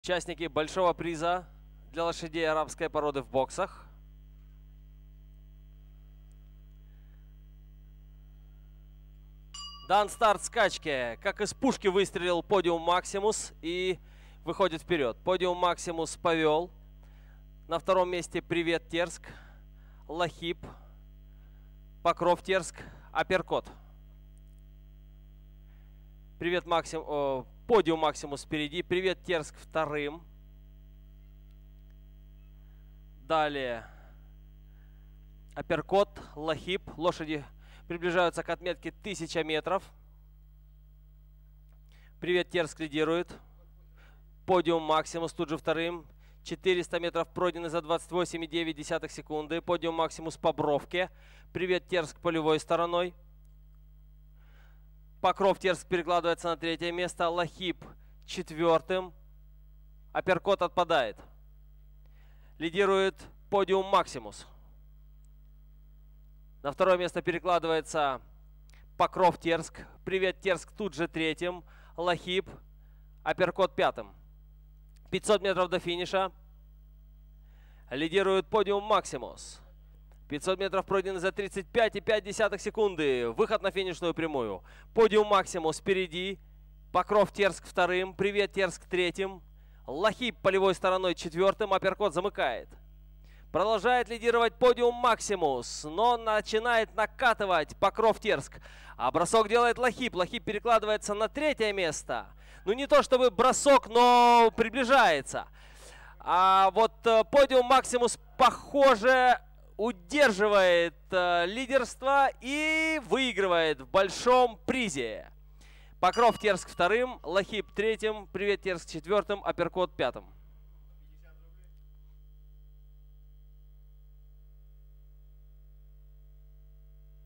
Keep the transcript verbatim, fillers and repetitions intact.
Участники большого приза для лошадей арабской породы в боксах. Дан старт скачки. Как из пушки выстрелил Подиум Максимус и выходит вперед. Подиум Максимус повел. На втором месте Привет Терск, Лахиб, Покров Терск, Апперкот. Привет Максим, о, Подиум Максимус впереди. Привет Терск вторым. Далее Апперкот, Лахиб. Лошади приближаются к отметке тысяча метров. Привет Терск лидирует. Подиум Максимус тут же вторым. четыреста метров пройдены за двадцать восемь и девять десятых секунды. Подиум Максимус по бровке. Привет Терск полевой стороной. Покров Терск перекладывается на третье место. Лахиб четвертым. Апперкот отпадает. Лидирует Подиум Максимус. На второе место перекладывается Покров Терск. Привет Терск тут же третьим. Лахиб, Апперкот пятым. пятьсот метров до финиша. Лидирует Подиум Максимус. пятьсот метров пройдены за тридцать пять и пять десятых секунды. Выход на финишную прямую. Подиум Максимус впереди. Покров Терск вторым. Привет Терск третьим. Лахиб полевой стороной четвертым. Апперкот замыкает. Продолжает лидировать Подиум Максимус, но начинает накатывать Покров Терск. А бросок делает Лахиб. Лахиб перекладывается на третье место. Ну не то чтобы бросок, но приближается. А вот Подиум Максимус, похоже, удерживает э, лидерство и выигрывает в большом призе. Покров Терск вторым, Лахиб третьим, Привет Терск четвертым, Апперкот пятым.